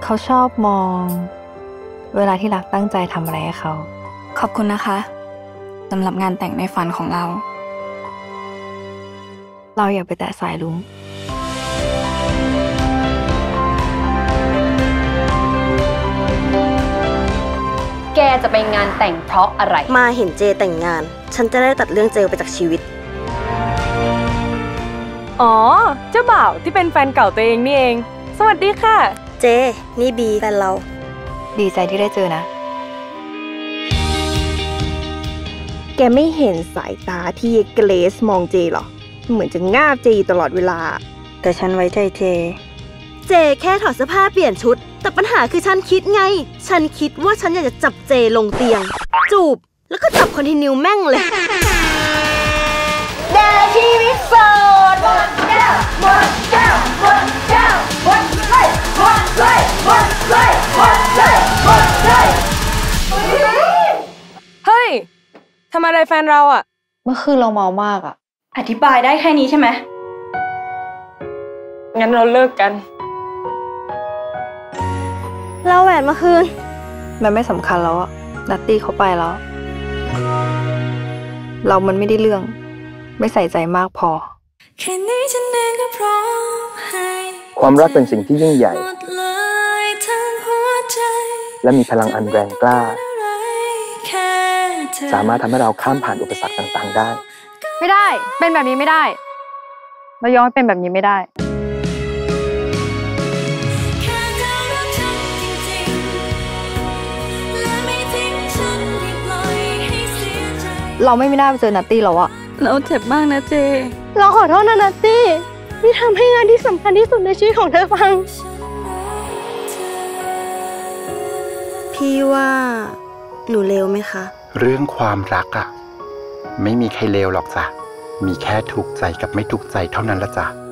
เขาชอบมองเวลาที่รักตั้งใจทำอะไรให้เขาขอบคุณนะคะสำหรับงานแต่งในฝันของเราอย่าไปแตะสายรุ้งแกจะไปงานแต่งเพราะอะไรมาเห็นเจแต่งงานฉันจะได้ตัดเรื่องเจไปจากชีวิตอ๋อเจ้าบ่าวที่เป็นแฟนเก่าตัวเองนี่เองสวัสดีค่ะเจนี่บีแฟนเราดีใจที่ได้เจอนะแกไม่เห็นสายตาที่เกรซมองเจหรอเหมือนจะง่าบเจตลอดเวลาแต่ฉันไว้ใจเจแค่ถอดเสื้อผ้าเปลี่ยนชุดแต่ปัญหาคือฉันคิดไงฉันคิดว่าฉันอยากจะจับเจลงเตียงจูบแล้วก็จับคอนทินิวแม่งเลยได้ชีวิตโสดหมดแก้วหมดแก้วหมดแก้วหมดเลยหมดเลยหมดเลยหมดเลยหมดเลยเฮ้ยทำอะไรแฟนเราอ่ะเมื่อคืนเราเมามากอ่ะอธิบายได้แค่นี้ใช่ไหมงั้นเราเลิกกันเราแหวนมาคืนมันไม่สำคัญแล้วอ่ะนัตตี้เขาไปแล้วมันไม่ได้เรื่องไม่ใส่ใจมากพอความรักเป็นสิ่งที่ยิ่งใหญ่และมีพลังอันแรงกล้าสามารถทำให้เราข้ามผ่านอุปสรรคต่างๆได้ไม่ได้เป็นแบบนี้ไม่ได้เราย้อนเป็นแบบนี้ไม่ได้เราไม่น่าไปเจอนัตตี้แล้วอะเราเจ็บมากนะเจเราขอโทษนะนัตตี้ที่ทำให้งานที่สำคัญที่สุดในชีวิตของเธอพังพี่ว่าหนูเลวไหมคะเรื่องความรักอะไม่มีใครเลวหรอกจ้ะมีแค่ถูกใจกับไม่ถูกใจเท่านั้นละจ้ะ